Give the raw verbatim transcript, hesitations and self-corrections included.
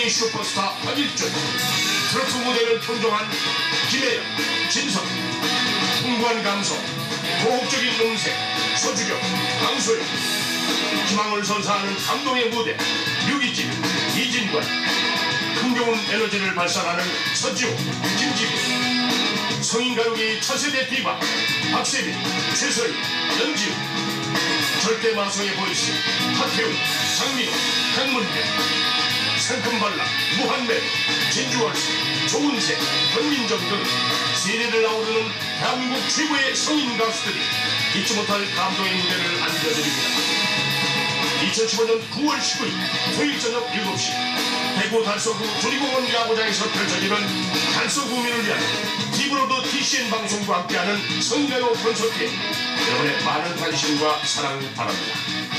인기 슈퍼스타 박일준, 트로트 무대를 평정한 김혜영, 진성, 풍부한 감성, 고혹적인 음색, 서주경, 강소영, 희망을 선사하는 감동의 무대 류기진, 이진관, 흥겨운 에너지를 발산하는 서지호, 김지빈, 성인가요계의 차세대 디바 박세빈, 최서희, 연지우, 절대마성의 보이스 하태웅, 장민호, 강문대, 상큼발랄, 무한매, 진주월세, 조은세, 권민정 등 세대를 아우르는 대한민국 최고의 성인 가수들이 잊지 못할 감동의 무대를 안겨드립니다. 이천십오 년 구월 십구일 토요일 저녁 일곱 시 대구 달서구 조리공원 야구장에서 펼쳐지는 달서구민을 위한 티브로드 티씨엔 방송과 함께하는 성인가요 콘서트에 여러분의 많은 관심과 사랑 바랍니다.